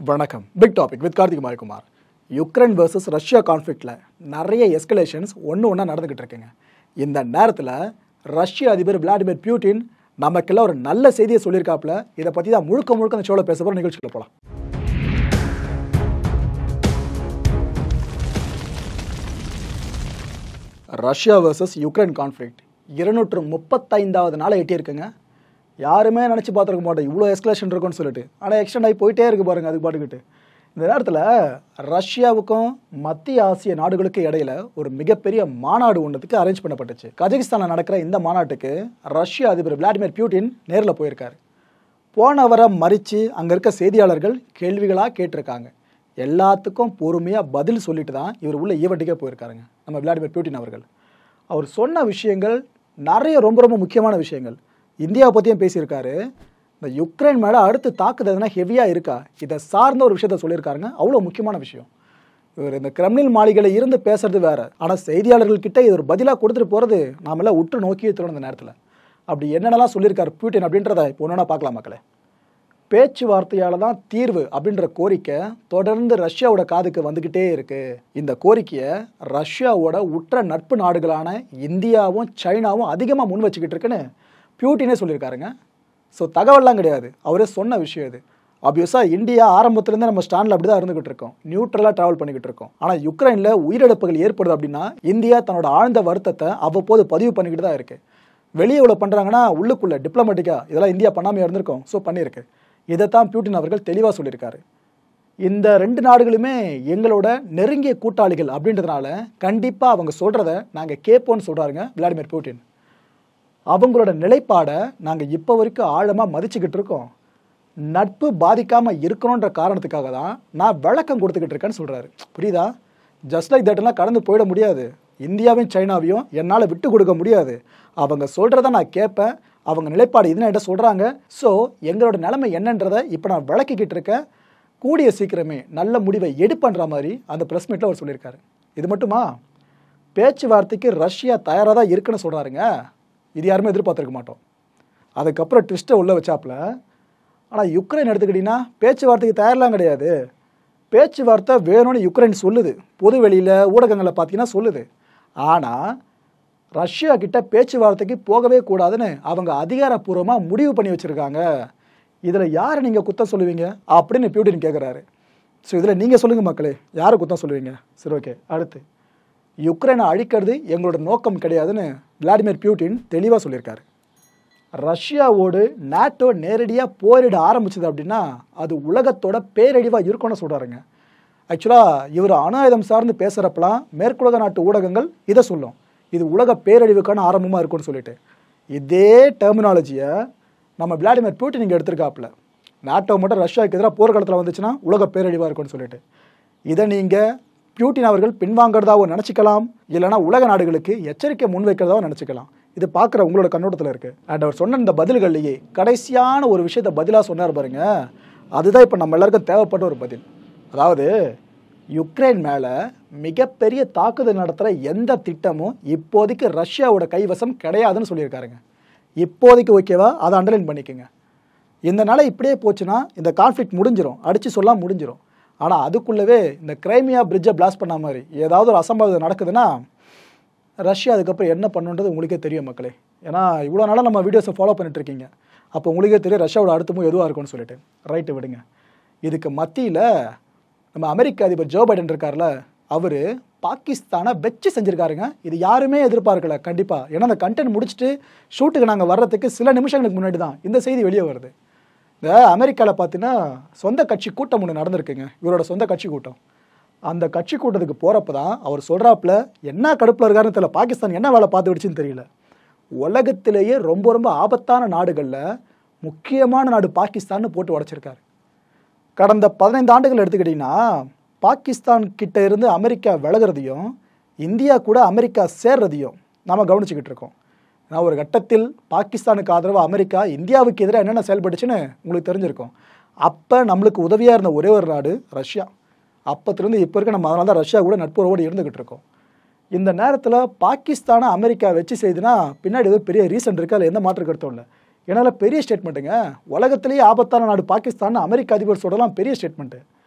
வணக்கம். Big topic with Karthik Mayakumar. Ukraine versus Russia கான்ஃப்ளிக்ட்ல நிறைய எஸ்கலேஷன்ஸ் ஒன்றா நடந்துகிட்டு இருக்குங்க. இந்த நேரத்தில் ரஷ்ய அதிபர் விளாடிமிர் புட்டின் நமக்கெல்லாம் ஒரு நல்ல செய்தியை சொல்லியிருக்காப்புல. இதை பற்றி தான் முழுக்க அந்த ஷோவில் பேச போகிற நிகழ்ச்சியில் போகலாம். ரஷ்யா வர்சஸ் யுக்ரைன் கான்ஃப்ளிக்ட் 235வது நாளை எட்டியிருக்குங்க. யாருமே நினச்சி பார்த்துருக்க மாட்டோம் இவ்வளோ எஸ்கலேஷன் இருக்குன்னு சொல்லிட்டு. ஆனால் எக்ஸ்டெண்ட் ஆகி போயிட்டே இருக்கு பாருங்கள். அதுக்கு பாட்டுக்கிட்டு இந்த நேரத்தில் ரஷ்யாவுக்கும் மத்திய ஆசிய நாடுகளுக்கு இடையில ஒரு மிகப்பெரிய மாநாடு ஒன்றுக்கு அரேஞ்ச் பண்ணப்பட்டுச்சு. கஜகிஸ்தானில் நடக்கிற இந்த மாநாட்டுக்கு ரஷ்ய அதிபர் விளாடிமிர் புட்டின் நேரில் போயிருக்காரு. போனவரை மறித்து அங்கே இருக்க செய்தியாளர்கள் கேள்விகளாக கேட்டிருக்காங்க. எல்லாத்துக்கும் பொறுமையாக பதில் சொல்லிட்டு தான் இவர் உள்ள ஈவெண்ட்டுக்கே போயிருக்காருங்க நம்ம விளாடிமிர் புட்டின் அவர்கள். அவர் சொன்ன விஷயங்கள் நிறைய ரொம்ப முக்கியமான விஷயங்கள். இந்தியாவை பற்றியும் பேசியிருக்காரு. இந்த யுக்ரைன் மேலே அடுத்து தாக்குதல்னா ஹெவியாக இருக்கா, இதை சார்ந்த ஒரு விஷயத்த சொல்லியிருக்காருங்க. அவ்வளோ முக்கியமான விஷயம். இவர் இந்த கிரெம்ளின் மாளிகையில் இருந்து பேசுறது வேற, ஆனால் செய்தியாளர்கள்கிட்ட இது ஒரு பதிலாக கொடுத்துட்டு போகிறது நாமெல்லாம் உற்று நோக்கி தோணும். இந்த நேரத்தில் அப்படி என்னென்னலாம் சொல்லியிருக்காரு புட்டின் அப்படின்றத இப்போ ஒன்றா பார்க்கலாம் மக்களே. பேச்சுவார்த்தையால் தான் தீர்வு அப்படின்ற கோரிக்கை தொடர்ந்து ரஷ்யாவோட காதுக்கு வந்துக்கிட்டே இருக்கு. இந்த கோரிக்கையை ரஷ்யாவோட உற்ற நட்பு நாடுகளான இந்தியாவும் சைனாவும் அதிகமாக முன் வச்சுக்கிட்டு இருக்குன்னு புட்டினே சொல்லியிருக்காருங்க. ஸோ தகவல்லாம் கிடையாது, அவரே சொன்ன விஷயம் இது. ஆப்வியஸாக இந்தியா ஆரம்பத்துலேருந்து நம்ம ஸ்டாண்டில் அப்படி தான் இருந்துகிட்டு இருக்கோம், நியூட்ரலாக ட்ராவல் பண்ணிக்கிட்டு இருக்கோம். ஆனால் யுக்ரைனில் உயிரிழப்புகள் ஏற்படுது அப்படின்னா இந்தியா தன்னோட ஆழ்ந்த வருத்தத்தை அவ்வப்போது பதிவு பண்ணிக்கிட்டு தான் இருக்குது. வெளியே இவ்வளோ பண்ணுறாங்கன்னா உள்ளுக்குள்ளே டிப்ளமேட்டிக்காக இதெல்லாம் இந்தியா பண்ணாமல் இருந்திருக்கோம். ஸோ பண்ணியிருக்கு. இதைத்தான் புட்டின் அவர்கள் தெளிவாக சொல்லியிருக்காரு. இந்த ரெண்டு நாடுகளுமே எங்களோட நெருங்கிய கூட்டாளிகள் அப்படின்றதுனால கண்டிப்பாக அவங்க சொல்கிறத நாங்கள் கேட்போன்னு சொல்கிறாருங்க விளாடிமிர் புட்டின். அவங்களோட நிலைப்பாடை நாங்கள் இப்போ வரைக்கும் ஆழமாக மதிச்சுக்கிட்டு இருக்கோம். நட்பு பாதிக்காமல் இருக்கணுன்ற காரணத்துக்காக தான் நான் விளக்கம் கொடுத்துக்கிட்டு இருக்கேன்னு சொல்கிறாரு. புரியுதா? ஜஸ்ட் லைக் தட்லாம் கடந்து போயிட முடியாது. இந்தியாவையும் சைனாவையும் என்னால் விட்டு கொடுக்க முடியாது. அவங்க சொல்கிறத நான் கேட்பேன். அவங்க நிலைப்பாடு இதுன்னு என்கிட்ட சொல்கிறாங்க. ஸோ எங்களோட நிலைமை என்னன்றதை இப்போ நான் விளக்கிக்கிட்டு இருக்கேன். கூடிய சீக்கிரமே நல்ல முடிவை எடுப்பன்ற மாதிரி அந்த ப்ரெஸ் மீட்டில் அவர் சொல்லியிருக்காரு. இது மட்டுமா, பேச்சுவார்த்தைக்கு ரஷ்யா தயாராக தான் இருக்குன்னு சொல்கிறாருங்க. இது யாருமே எதிர்பார்த்துருக்க மாட்டோம். அதுக்கப்புறம் ட்விஸ்ட்டை உள்ள வச்சாப்புல. ஆனால் யுக்ரைன் எடுத்துக்கிட்டிங்கன்னா பேச்சுவார்த்தைக்கு தயாரெலாம் கிடையாது. பேச்சுவார்த்தை வேணும்னு யுக்ரைன் சொல்லுது, பொது வெளியில் ஊடகங்களில் பார்த்தீங்கன்னா சொல்லுது. ஆனால் ரஷ்யா கிட்ட பேச்சுவார்த்தைக்கு போகவே கூடாதுன்னு அவங்க அதிகாரப்பூர்வமாக முடிவு பண்ணி வச்சுருக்காங்க. இதில் யாரை நீங்கள் குத்தம் சொல்லுவீங்க அப்படின்னு புட்டின் கேட்குறாரு. ஸோ இதில் நீங்கள் சொல்லுங்கள் மக்களே, யாரை குத்தம் சொல்லுவீங்க? சரி, ஓகே. அடுத்து, யுக்ரைனை அழிக்கிறது எங்களோட நோக்கம் கிடையாதுன்னு விளாடிமிர் புட்டின் தெளிவாக சொல்லியிருக்காரு. ரஷ்யாவோடு நாட்டோ நேரடியாக போரிட ஆரம்பிச்சது அப்படின்னா அது உலகத்தோட பேரழிவாக இருக்கும்னு சொல்கிறாருங்க. ஆக்சுவலாக இவர் அணு ஆயுதம் சார்ந்து பேசுகிறப்பெல்லாம் மேற்குலக நாட்டு ஊடகங்கள் இதை சொல்லும், இது உலக பேரழிவுக்கான ஆரம்பமாக இருக்கும்னு சொல்லிட்டு. இதே டெர்மினாலஜியை நம்ம விளாடிமிர் புட்டின் இங்கே எடுத்திருக்காப்புல. நாட்டோ மட்டும் ரஷ்யாவுக்கு எதிராக போர்க்காலத்தில் வந்துச்சுன்னா உலக பேரழிவாக இருக்கும்னு சொல்லிட்டு. இதை நீங்கள் புட்டின் அவர்கள் பின்வாங்கிறதாவும் நினச்சிக்கலாம், இல்லைனா உலக நாடுகளுக்கு எச்சரிக்கை முன்வைக்கிறதாவும் நினச்சிக்கலாம். இது பார்க்குற உங்களோட கண்ணோட்டத்தில் இருக்குது. அண்ட் அவர் சொன்ன இந்த பதில்கள்லேயே கடைசியான ஒரு விஷயத்தை பதிலாக சொன்னார் பாருங்க, அதுதான் இப்போ நம்ம எல்லாருக்கும் தேவைப்பட்ட ஒரு பதில். அதாவது யுக்ரைன் மேலே மிகப்பெரிய தாக்குதல் நடத்துகிற எந்த திட்டமும் இப்போதைக்கு ரஷ்யாவோட கைவசம் கிடையாதுன்னு சொல்லியிருக்காருங்க. இப்போதைக்கு ஓகேவா, அதை அண்டர்லைன் பண்ணிக்கோங்க. இந்த நாளை இப்படியே போச்சுன்னா இந்த கான்ஃப்ளிக்ட் முடிஞ்சிடும், அடித்து சொல்லாம் முடிஞ்சிடும். ஆனால் அதுக்குள்ளவே இந்த கிரைமியா பிரிட்ஜை பிளாஸ்ட் பண்ண மாதிரி ஏதாவது ஒரு அசம்பாவிதம் நடக்குதுன்னா ரஷ்யா அதுக்கப்புறம் என்ன பண்ணுன்றது உங்களுக்கே தெரியும் மக்களே. ஏன்னா இவ்வளோ நாளாக நம்ம வீடியோஸை ஃபாலோ பண்ணிட்டு இருக்கீங்க. அப்போ உங்களுக்கே தெரியும் ரஷ்யாவோட அடுத்தமும் எதுவாக இருக்கும்னு சொல்லிட்டு. ரைட்டு, விடுங்க. இதுக்கு மத்தியில் நம்ம அமெரிக்க அதிபர் ஜோ பைடன் இருக்கார்ல, அவர் பாகிஸ்தானை வெச்சு செஞ்சுருக்காருங்க. இது யாருமே எதிர்பார்க்கல கண்டிப்பாக. ஏன்னா அந்த கண்டென்ட் முடிச்சுட்டு ஷூட்டுக்கு நாங்கள் வர்றதுக்கு சில நிமிஷங்களுக்கு முன்னாடி தான் இந்த செய்தி வெளியே வருது. இந்த அமெரிக்காவில் பார்த்தீங்கன்னா சொந்த கட்சி கூட்டம் ஒன்று நடந்திருக்குங்க, இவரோட சொந்த கட்சி கூட்டம். அந்த கட்சி கூட்டத்துக்கு போகிறப்ப தான் அவர் சொல்கிறாப்புல என்ன கடுப்பில் இருக்காருன்னு தெரியல, பாகிஸ்தான் என்ன வேலை பார்த்து விடுச்சுன்னு தெரியல. உலகத்திலேயே ரொம்ப ஆபத்தான நாடுகளில் முக்கியமான நாடு பாகிஸ்தான்னு போட்டு உடச்சிருக்காரு. கடந்த 15 ஆண்டுகள் எடுத்துக்கிட்டிங்கன்னா பாகிஸ்தான் கிட்ட இருந்து அமெரிக்கா விலகிறதையும் இந்தியா கூட அமெரிக்கா சேர்றதையும் நாம் கவனிச்சுக்கிட்டு இருக்கோம். நான் ஒரு கட்டத்தில் பாகிஸ்தானுக்கு ஆதரவாக அமெரிக்கா இந்தியாவுக்கு எதிராக என்னென்ன செயல்பட்டுச்சுன்னு உங்களுக்கு தெரிஞ்சிருக்கும். அப்போ நம்மளுக்கு உதவியாக இருந்த ஒரே ஒரு நாடு ரஷ்யா. அப்போத்துலேருந்து இப்போ இருக்க நம்ம அதனால தான் ரஷ்யா கூட நட்புறவோடு இருந்துக்கிட்டு இருக்கோம். இந்த நேரத்தில் பாகிஸ்தானை அமெரிக்கா வச்சு செய்துன்னா பின்னாடி ஏதோ பெரிய ரீசன் இருக்குது, அதில் எந்த மாற்று கருத்தும் இல்லை. ஏன்னா பெரிய ஸ்டேட்மெண்ட்டுங்க. உலகத்திலேயே ஆபத்தான நாடு பாகிஸ்தான் அமெரிக்க அதிபர் சொல்லலாம், பெரிய ஸ்டேட்மெண்ட்டு.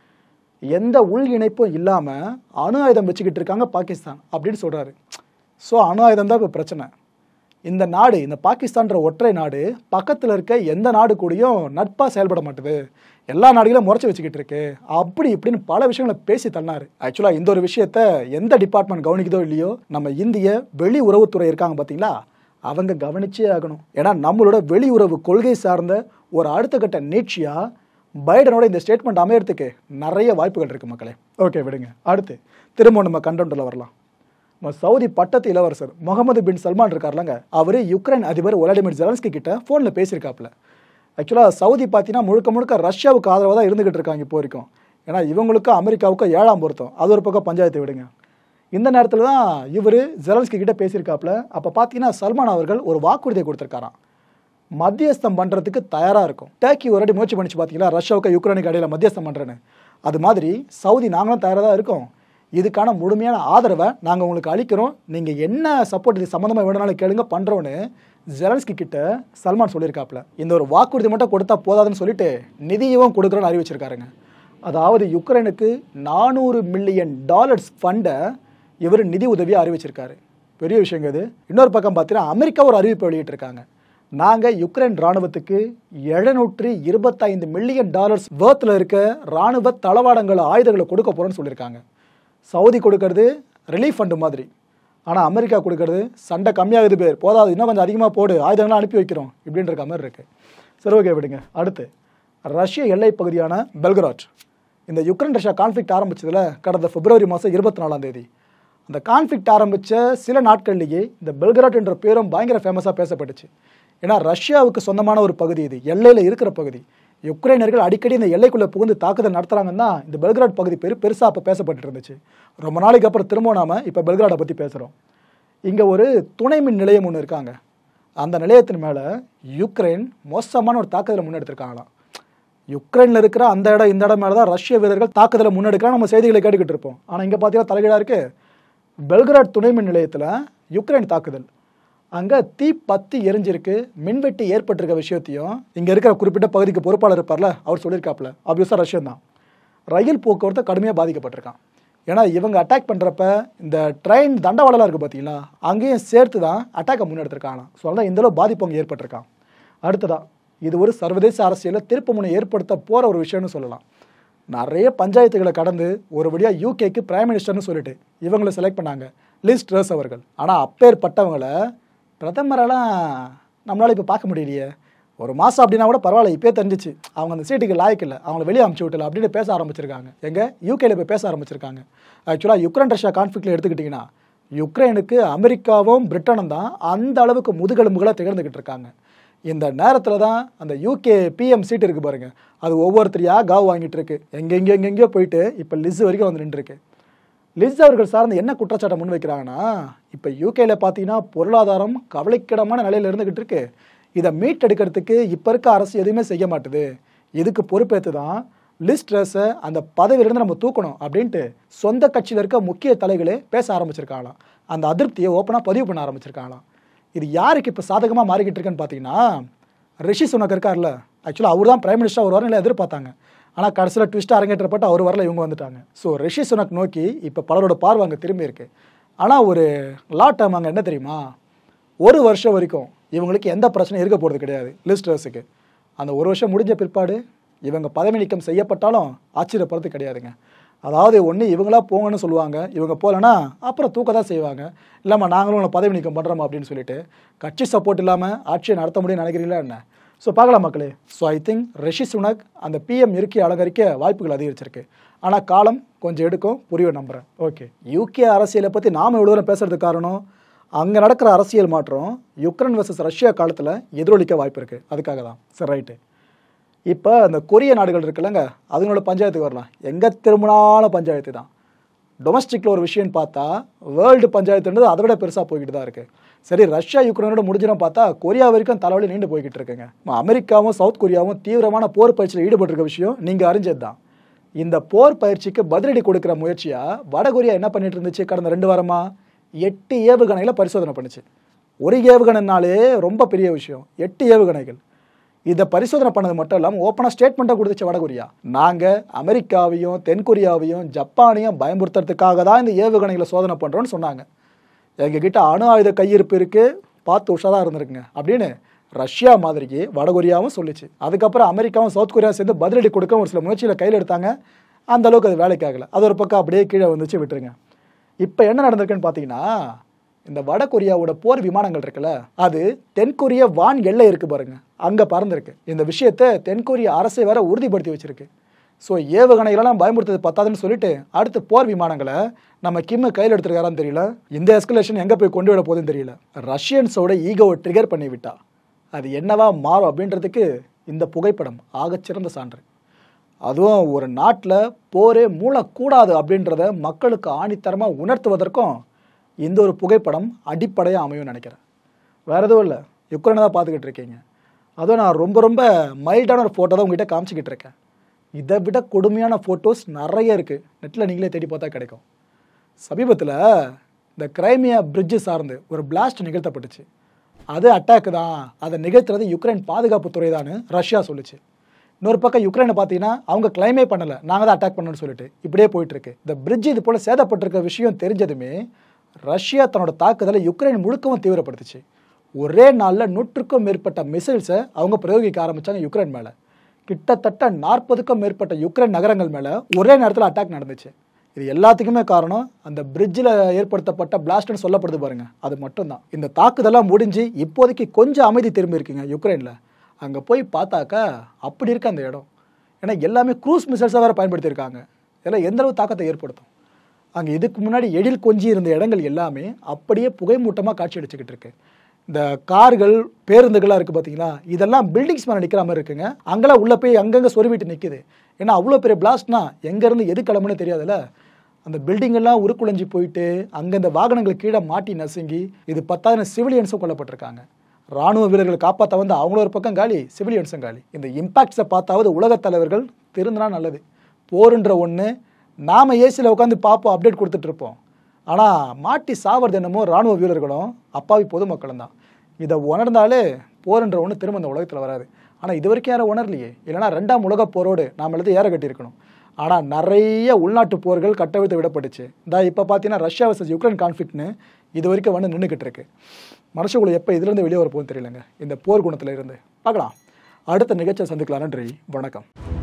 எந்த உள் இணைப்பும் இல்லாமல் அணு ஆயுதம் வச்சுக்கிட்டு இருக்காங்க பாகிஸ்தான் அப்படின்னு சொல்கிறாரு. ஸோ அணு ஆயுதம் தான் இப்போ பிரச்சனை. இந்த நாடு, இந்த பாகிஸ்தான்ற ஒற்றை நாடு பக்கத்தில் இருக்க எந்த நாடு கூடயும் நட்பாக செயல்பட மாட்டுது, எல்லா நாடுகளும் முறைச்சி வச்சுக்கிட்டு இருக்கு, அப்படி இப்படின்னு பல விஷயங்களை பேசி தள்ளினார். ஆக்சுவலாக இந்த ஒரு விஷயத்த எந்த டிபார்ட்மெண்ட் கவனிக்குதோ இல்லையோ, நம்ம இந்திய வெளி உறவுத்துறை இருக்காங்க பார்த்தீங்களா, அவங்க கவனிச்சே ஆகணும். ஏன்னா நம்மளோட வெளியுறவு கொள்கை சார்ந்த ஒரு அடுத்த கட்ட நீட்சியாக பைடனோட இந்த ஸ்டேட்மெண்ட் அமையறதுக்கு நிறைய வாய்ப்புகள் இருக்குது மக்களே. ஓகே விடுங்க, அடுத்து திரும்ப நம்ம கண்டென்ட்டில் வரலாம். சவுதி பட்டத்து இளவரசர் முகமது பின் சல்மான் இருக்கார்லங்க, அவர் யுக்ரைன் அதிபர் வோலடிமிர் ஜெலன்ஸ்கி கிட்ட ஃபோனில் பேசியிருக்காப்புல. ஆக்சுவலாக சவுதி பார்த்தீங்கன்னா முழுக்க முழுக்க ரஷ்யாவுக்கு ஆதரவாக தான் இருந்துகிட்டு இருக்காங்க இப்போ வரைக்கும். ஏன்னா இவங்களுக்கும் அமெரிக்காவுக்கும் 7ஆம் பொருத்தம், அது ஒரு பக்கம் பஞ்சாயத்து விடுங்க. இந்த நேரத்தில் தான் இவர் ஜெலன்ஸ்கி கிட்ட பேசியிருக்காப்புல. அப்போ பார்த்தீங்கன்னா சல்மான் அவர்கள் ஒரு வாக்குறுதியை கொடுத்துருக்காராம், மத்தியஸ்தம் பண்ணுறதுக்கு தயாராக இருக்கும். டர்க்கி ஒரு அடி முயற்சி பண்ணிச்சு பார்த்தீங்களா, ரஷ்யாவுக்கு யுக்ரைனுக்கு இடையில மத்தியஸ்தம் பண்ணுறேன்னு. அது மாதிரி சவுதி நாங்களும் தயாராக தான் இருக்கோம், இதுக்கான முழுமையான ஆதரவை நாங்கள் உங்களுக்கு அளிக்கிறோம், நீங்கள் என்ன சப்போர்ட் இது சம்மந்தமாக வேணும்னாலும் கேளுங்க பண்ணுறோன்னு ஜெலன்ஸ்கி கிட்ட சல்மான் சொல்லியிருக்காப்புல. இந்த ஒரு வாக்குறுதி மட்டும் கொடுத்தா போதாதுன்னு சொல்லிட்டு நிதியும் கொடுக்குறோன்னு அறிவிச்சிருக்காருங்க. அதாவது யுக்ரைனுக்கு $400 மில்லியன் ஃபண்டை இவர் நிதி உதவியாக அறிவிச்சிருக்காரு. பெரிய விஷயங்க இது. இன்னொரு பக்கம் பார்த்தீங்கன்னா அமெரிக்கா ஒரு அறிவிப்பை வெளியிட்டிருக்காங்க, நாங்கள் யுக்ரைன் இராணுவத்துக்கு $725 மில்லியன் வேர்த்தில் இருக்க இராணுவ தளவாடங்கள் ஆயுதங்களை கொடுக்க போகிறோன்னு சொல்லியிருக்காங்க. சவுதி கொடுக்கறது ரிலீஃப் ஃபண்டு மாதிரி, ஆனால் அமெரிக்கா கொடுக்கறது சண்டை கம்மியாகுது பேர் போதாது, இன்னும் கொஞ்சம் அதிகமாக போடு, ஆயுதங்கள்லாம் அனுப்பி வைக்கிறோம் இப்படின்ற மாதிரி இருக்குது. சரி ஓகே விடுங்க. அடுத்து ரஷ்ய எல்லை பகுதியான பெல்கிராட். இந்த யுக்ரைன் ரஷ்யா கான்ஃப்ளிக்ட் ஆரம்பிச்சதில் கடந்த பிப்ரவரி மாதம் 24ஆம் தேதி அந்த கான்ஃப்ளிக்ட் ஆரம்பித்த சில நாட்கள்லேயே இந்த பெல்கிராட் என்ற பேரும் பயங்கர ஃபேமஸாக பேசப்பட்டுச்சு. ஏன்னா ரஷ்யாவுக்கு சொந்தமான ஒரு பகுதி, இது எல்லையில் இருக்கிற பகுதி. யுக்ரைனர்கள் அடிக்கடி இந்த எல்லைக்குள்ளே புகுந்து தாக்குதல் நடத்துகிறாங்கன்னா இந்த பெல்கிராட் பகுதி பெருசாக அப்போ பேசப்பட்டு இருந்துச்சு. ரொம்ப நாளைக்கு அப்புறம் திரும்ப நாம இப்போ பெல்கிராடை பற்றி பேசுகிறோம். இங்கே ஒரு துணை மின் நிலையம் ஒன்று இருக்காங்க. அந்த நிலையத்தின் மேலே யுக்ரைன் மோசமான ஒரு தாக்குதலை முன்னெடுத்திருக்காங்களாம். யுக்ரைனில் இருக்கிற அந்த இடம் இந்த இடம் மேலே தான் ரஷ்ய வீரர்கள் தாக்குதலை முன்னெடுக்கலாம் நம்ம செய்திகளை கேட்டுக்கிட்டு இருப்போம். ஆனால் இங்கே பார்த்தீங்கன்னா தலைகீழாக இருக்குது. பெல்கிராட் துணை மின் நிலையத்தில் யுக்ரைன் தாக்குதல், அங்கே தீ பத்தி எரிஞ்சிருக்கு, மின்வெட்டி ஏற்பட்டிருக்க விஷயத்தையும் இங்கே இருக்கிற குறிப்பிட்ட பகுதிக்கு பொறுப்பாளர் இருப்பார்ல அவர் சொல்லியிருக்காப்புல. ஆப்வியஸாக ரஷ்யன் தான். ரயில் போக்குவரத்து கடுமையாக பாதிக்கப்பட்டிருக்கான். ஏன்னா இவங்க அட்டாக் பண்ணுறப்ப இந்த ட்ரெயின் தண்டவாளலாம் இருக்குது பார்த்தீங்களா, அங்கேயும் சேர்த்து தான் அட்டாக்கை முன்னெடுத்திருக்காங்க. ஸோ அதனால் இந்தளவு பாதிப்பு அங்கே ஏற்பட்டிருக்கான். அடுத்ததான் இது ஒரு சர்வதேச அரசியலில் திருப்பு முனை ஏற்படுத்த போகிற ஒரு விஷயம்னு சொல்லலாம். நிறைய பஞ்சாயத்துகளை கடந்து ஒரு வழியாக யூகேக்கு பிரைம் மினிஸ்டர்னு சொல்லிட்டு இவங்களை செலக்ட் பண்ணாங்க, லிஸ் ட்ரஸ் அவர்கள். ஆனால் அப்பேற்பட்டவங்களை பிரதமரெல்லாம் நம்மளால் இப்போ பார்க்க முடியலையே. ஒரு மாதம் அப்படின்னா கூட பரவாயில்ல, இப்போயே தெரிஞ்சிச்சு அவங்க அந்த சீட்டுக்கு லாய்க்கு இல்லை, அவங்கள வெளியே அமுச்சு விட்டல அப்படின்னு பேச ஆரம்பிச்சிருக்காங்க. எங்கே யூகேல போய் பேச ஆரம்பிச்சிருக்காங்க. ஆக்சுவலாக யுக்ரைன் ரஷ்யா கான்ஃப்ளிக்டில் எடுத்துக்கிட்டிங்கன்னா யுக்ரைனுக்கு அமெரிக்காவும் பிரிட்டனும் தான் அந்த அளவுக்கு முதுகெலும்புகளாக திகழ்ந்துக்கிட்டு இருக்காங்க. இந்த நேரத்தில் தான் அந்த யூகே பிஎம் சீட் இருக்குது பாருங்கள், அது ஒவ்வொருத்தரையாக காவ் வாங்கிட்டு இருக்கு. எங்கெங்கேயோ போயிட்டு இப்போ லிஸ் வரைக்கும் வந்து நின்றுருக்கு. லிஸ் அவர்கள் சார்ந்த என்ன குற்றச்சாட்டை முன் வைக்கிறாங்கன்னா, இப்போ யூகேல பார்த்தீங்கன்னா பொருளாதாரம் கவலைக்கிடமான நிலையில் இருந்துகிட்டு இருக்கு, இதை மீட்டெடுக்கிறதுக்கு இப்போ இருக்க அரசு எதுவுமே செய்ய மாட்டுது, இதுக்கு பொறுப்பேற்று தான் லிஸ் ட்ரஸை அந்த பதவியிலிருந்து நம்ம தூக்கணும் அப்படின்ட்டு சொந்த கட்சியில் இருக்க முக்கிய தலைகளே பேச ஆரம்பிச்சிருக்காங்களாம். அந்த அதிருப்தியை ஓப்பனாக பதிவு பண்ண ஆரம்பிச்சிருக்காங்களாம். இது யாருக்கு இப்போ சாதகமாக மாறிக்கிட்டு இருக்குன்னு பார்த்தீங்கன்னா, ரிஷி சுனக் இருக்கார்ல, ஆக்சுவலாக அவர் தான் பிரைம் மினிஸ்டர் ஒரு வாரம் இல்லை எதிர்பார்த்தாங்க. ஆனால் கடைசியில் ட்விஸ்ட்டாக அரங்கேற்றப்பட்டு அவர் வரல, இவங்க வந்துட்டாங்க. ஸோ ரிஷி சுனக் நோக்கி இப்போ பலரோட பார்வை அங்கே திரும்பி இருக்கு. ஆனால் ஒரு லா டேர்ம் அங்கே என்ன தெரியுமா, 1 வருஷம் வரைக்கும் இவங்களுக்கு எந்த பிரச்சனையும் இருக்க போகிறது கிடையாது லிஸ் ட்ரஸுக்கு. அந்த 1 வருஷம் முடிஞ்ச பிற்பாடு இவங்க பதவி நீக்கம் செய்யப்பட்டாலும் ஆச்சரியப்படுறது கிடையாதுங்க. அதாவது ஒன்று இவங்களா போங்கன்னு சொல்லுவாங்க, இவங்க போகலன்னா அப்புறம் தூக்க தான் செய்வாங்க. இல்லாமல் நாங்களும் உங்களை பதவி நீக்கம் பண்ணுறோமா அப்படின்னு சொல்லிட்டு கட்சி சப்போர்ட் இல்லாமல் ஆட்சியை நடத்த முடியும்னு நினைக்கிறீங்களா என்ன? ஸோ பார்க்கலாம் மக்களே. So I think Rishi Sunak அந்த பிஎம் இருக்கை அலங்கரிக்க வாய்ப்புகள் அதிகரிச்சிருக்கு. ஆனால் காலம் கொஞ்சம் எடுக்கும், புரிய நம்புகிறேன். ஓகே, யூகே அரசியலை பற்றி நாம் இவ்வளோ தூரம் பேசுறதுக்கு காரணம் அங்கே நடக்கிற அரசியல் மாற்றம் யுக்ரைன் வர்சஸ் ரஷ்யா காலத்தில் எதிரொலிக்க வாய்ப்பு இருக்குது, அதுக்காக தான். சரி ரைட்டு. இப்போ அந்த கொரிய நாடுகள் இருக்குல்லங்க, அதுங்களோட பஞ்சாயத்துக்கு வரலாம். எங்கே திரும்பினாலும் பஞ்சாயத்து தான். டொமஸ்டிக்கில் ஒரு விஷயம்னு பார்த்தா வேர்ல்டு பஞ்சாயத்துன்றது அதை விட பெருசாக போய்கிட்டு தான் இருக்குது. சரி, ரஷ்யா யுக்ரைனோட முடிஞ்சிடும் பார்த்தா கொரியா வரைக்கும் தலைவலி நீண்டு போய்கிட்டு இருக்குங்க. அமெரிக்காவும் சவுத் கொரியாவும் தீவிரமான போர் பயிற்சியில் ஈடுபட்டிருக்க விஷயம் நீங்கள் அறிஞ்சது தான். இந்த போர் பயிற்சிக்கு பதிலடி கொடுக்குற முயற்சியாக வடகொரியா என்ன பண்ணிட்டு இருந்துச்சு கடந்த 2 வாரமாக? 8 ஏவுகணைகளை பரிசோதனை பண்ணுச்சு. ஒரு ஏவுகணைனாலே ரொம்ப பெரிய விஷயம், 8 ஏவுகணைகள். இதை பரிசோதனை பண்ணது மட்டும் இல்லாமல் ஓப்பனாக ஸ்டேட்மெண்ட்டாக கொடுத்துச்சு வடகொரியா. நாங்கள் அமெரிக்காவையும் தென்கொரியாவையும் ஜப்பானையும் பயமுறுத்துறதுக்காக தான் இந்த ஏவுகணைகளை சோதனை பண்ணுறோன்னு சொன்னாங்க. எங்ககிட்ட அணு ஆயுத கையிருப்பு இருக்குது, பார்த்து உஷாராக இருந்திருக்குங்க அப்படின்னு ரஷ்யா மாதிரிக்கு வடகொரியாவும் சொல்லிச்சு. அதுக்கப்புறம் அமெரிக்காவும் சவுத் கொரியாவும் சேர்ந்து பதிலடி கொடுக்க ஒரு சில முயற்சிகளை கையில் எடுத்தாங்க. அந்த அளவுக்கு அது வேலைக்கு ஆகலை. அது ஒரு பக்கம் அப்படியே கீழே வந்துச்சு, விட்டுருங்க. இப்போ என்ன நடந்திருக்குன்னு பார்த்தீங்கன்னா, இந்த வடகொரியாவோட போர் விமானங்கள் இருக்குல்ல, அது தென்கொரிய வான் எல்லை இருக்கு பாருங்க, அங்கே பறந்துருக்கு. இந்த விஷயத்தை தென்கொரிய அரசை வேற உறுதிப்படுத்தி வச்சிருக்கு. ஸோ ஏவுகணைகளெல்லாம் பயமுறுத்தது பத்தாதுன்னு சொல்லிட்டு அடுத்து போர் விமானங்களை நம்ம கிம் கையில் எடுத்துருக்காரான்னு தெரியல. இந்த எஸ்கலேஷன் எங்கே போய் கொண்டு விட போகுதுன்னு தெரியல. ரஷ்யன்ஸோட ஈகோவை ட்ரிகர் பண்ணி விட்டா அது என்னவா மாறும் அப்படின்றதுக்கு இந்த புகைப்படம் ஆகச்சிறந்த சான்று. அதுவும் ஒரு நாட்டில் போரே மூளக்கூடாது அப்படின்றத மக்களுக்கு ஆணித்தரமாக உணர்த்துவதற்கும் இந்த ஒரு புகைப்படம் அடிப்படையாக அமையும்னு நினைக்கிறேன். வேறு எதுவும் இல்லை, யுக்ரைனை தான் பார்த்துக்கிட்டு இருக்கீங்க. அதுவும் நான் ரொம்ப ரொம்ப மைல்டான ஒரு ஃபோட்டோ தான் உங்ககிட்ட காமிச்சிக்கிட்டு இருக்கேன். இதை விட கொடுமையான ஃபோட்டோஸ் நிறைய இருக்குது, நெட்டில் நீங்களே தேடி பார்த்தா கிடைக்கும். சமீபத்தில் இந்த கிரைமியா பிரிட்ஜு சார்ந்து ஒரு பிளாஸ்ட் நிகழ்த்தப்பட்டுச்சு. அது அட்டாக்கு தான், அதை நிகழ்த்துறது யுக்ரைன் பாதுகாப்புத்துறை தான் ரஷ்யா சொல்லிச்சு. இன்னொரு பக்கம் யுக்ரைனை பார்த்தீங்கன்னா அவங்க கிளைமே பண்ணலை, நாங்கள் தான் அட்டாக் பண்ணணும்னு சொல்லிட்டு இப்படியே போயிட்டுருக்கு. இந்த பிரிட்ஜ் இது போல் சேதப்பட்டிருக்க விஷயம் தெரிஞ்சதுமே ரஷ்யா தன்னோட தாக்குதலை யுக்ரைன் முழுக்கவும் தீவிரப்படுத்துச்சு. ஒரே நாளில் 100க்கும் மேற்பட்ட மிசைல்ஸை அவங்க பிரயோகிக்க ஆரம்பித்தாங்க யுக்ரைன் மேலே. கிட்டத்தட்ட 40க்கும் மேற்பட்ட யுக்ரைன் நகரங்கள் மேலே ஒரே நேரத்தில் அட்டாக் நடந்துச்சு. இது எல்லாத்துக்குமே காரணம் அந்த பிரிட்ஜில் ஏற்படுத்தப்பட்ட பிளாஸ்ட்னு சொல்லப்படுது பாருங்க, அது மட்டும்தான். இந்த தாக்குதலாம் முடிஞ்சு இப்போதைக்கு கொஞ்சம் அமைதி திரும்பி இருக்குங்க யுக்ரைனில். அங்கே போய் பார்த்தாக்கா அப்படி இருக்கு அந்த இடம். ஏன்னா எல்லாமே க்ரூஸ் மிசைல்ஸாக வேறு பயன்படுத்தியிருக்காங்க. இதெல்லாம் எந்தளவு தாக்கத்தை ஏற்படுத்தும். அங்கே இதுக்கு முன்னாடி எழில் கொஞ்சி இருந்த இடங்கள் எல்லாமே அப்படியே புகைமூட்டமாக காட்சி அடிச்சுக்கிட்டு இருக்கு. இந்த கார்கள் பேருந்துகளாக இருக்குது பார்த்தீங்களா, இதெல்லாம் பில்டிங்ஸ் மேலே நிற்கிற மாதிரி இருக்குங்க. அங்கெல்லாம் உள்ளே போய் அங்கங்கே சொருவிட்டு நிற்குது. ஏன்னா அவ்வளோ பெரிய பிளாஸ்ட்னா எங்கேருந்து எது கிளம்புன்னு தெரியாதுல்ல. அந்த பில்டிங்கெல்லாம் உருக்குலைஞ்சி போயிட்டு அங்கே இந்த வாகனங்கள் கீழே மாட்டி நசுங்கி இது 10,000 சிவிலியன்ஸும் கொல்லப்பட்டிருக்காங்க. ராணுவ வீரர்களை காப்பாற்ற வந்து அவங்கள ஒரு பக்கம் காலி, சிவிலியன்ஸும் காலி. இந்த இம்பாக்ட்ஸை பார்த்தாவது உலகத் தலைவர்கள் திருந்தினா நல்லது. போருன்ற ஒன்று நாம் ஏசியில் உட்காந்து பார்ப்போம், அப்டேட் கொடுத்துட்ருப்போம். ஆனால் மாட்டி சாவது என்னமோ ராணுவ வீரர்களும் அப்பாவி பொதுமக்களும் தான். இதை உணர்ந்தாலே போருன்ற ஒன்று திரும்ப இந்த உலகத்தில் வராது. ஆனால் இது வரைக்கும் யாரும் உணரலையே. இல்லைனா 2ஆம் உலகப் போரோடு நாம் எழுதி ஏற கட்டியிருக்கணும். ஆனால் நிறைய உள்நாட்டு போர்கள் கட்டவிழ்த்து விடப்பட்டுச்சு. இப்போ பார்த்தீங்கன்னா ரஷ்யா வர்சஸ் யுக்ரைன் கான்ஃப்ளிக்ட்னு இது வரைக்கும் வந்து நின்றுக்கிட்டு இருக்கு. மனுஷங்களை எப்போ இதுலேருந்து வெளியே வரப்போகுதுன்னு தெரியலங்க, இந்த போர் குணத்தில் இருந்து. பார்க்கலாம், அடுத்த நிகழ்ச்சியை சந்திக்கலாம். நன்றி, வணக்கம்.